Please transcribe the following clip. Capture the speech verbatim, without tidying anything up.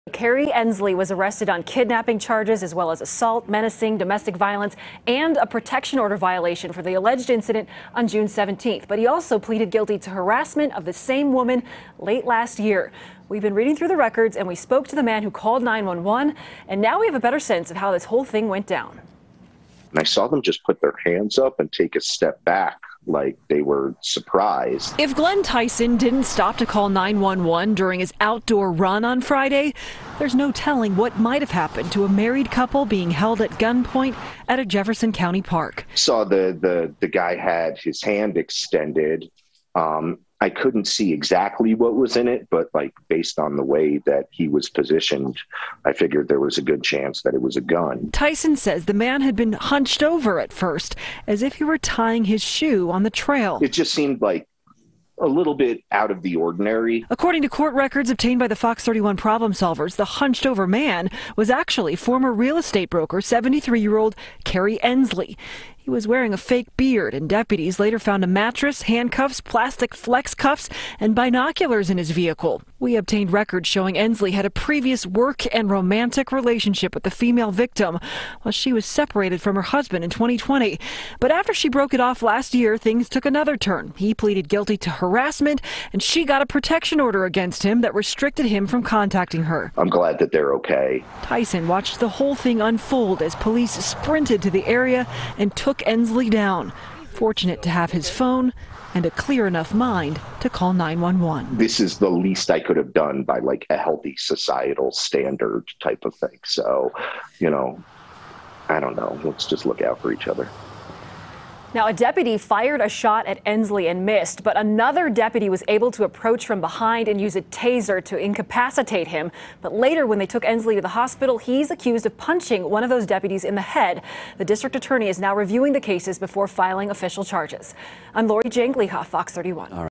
Carrie Ensley was arrested on kidnapping charges as well as assault, menacing, domestic violence, and a protection order violation for the alleged incident on June seventeenth. But he also pleaded guilty to harassment of the same woman late last year. We've been reading through the records and we spoke to the man who called nine one one, and now we have a better sense of how this whole thing went down. And I saw them just put their hands up and take a step back, like they were surprised. If Glenn Tyson didn't stop to call nine one one during his outdoor run on Friday, there's no telling what might have happened to a married couple being held at gunpoint at a Jefferson County park. Saw the the the guy had his hand extended. Um, I couldn't see exactly what was in it, but like based on the way that he was positioned, I figured there was a good chance that it was a gun. Tyson says the man had been hunched over at first, as if he were tying his shoe on the trail. It just seemed like a little bit out of the ordinary. According to court records obtained by the Fox thirty-one problem solvers, the hunched over man was actually former real estate broker seventy-three-year-old Carrie Ensley. He was wearing a fake beard, and deputies later found a mattress, handcuffs, plastic flex cuffs, and binoculars in his vehicle. We obtained records showing Ensley had a previous work and romantic relationship with the female victim while she was separated from her husband in twenty twenty. But after she broke it off last year, things took another turn. He pleaded guilty to harassment, and she got a protection order against him that restricted him from contacting her. I'm glad that they're okay. Tyson watched the whole thing unfold as police sprinted to the area and took Ensley down. Fortunate to have his phone and a clear enough mind to call nine one one. This is the least I could have done by like a healthy societal standard type of thing. So, you know, I don't know. Let's just look out for each other. Now, a deputy fired a shot at Ensley and missed, but another deputy was able to approach from behind and use a taser to incapacitate him. But later, when they took Ensley to the hospital, he's accused of punching one of those deputies in the head. The district attorney is now reviewing the cases before filing official charges. I'm Lori Jangleyhoff, Fox thirty-one.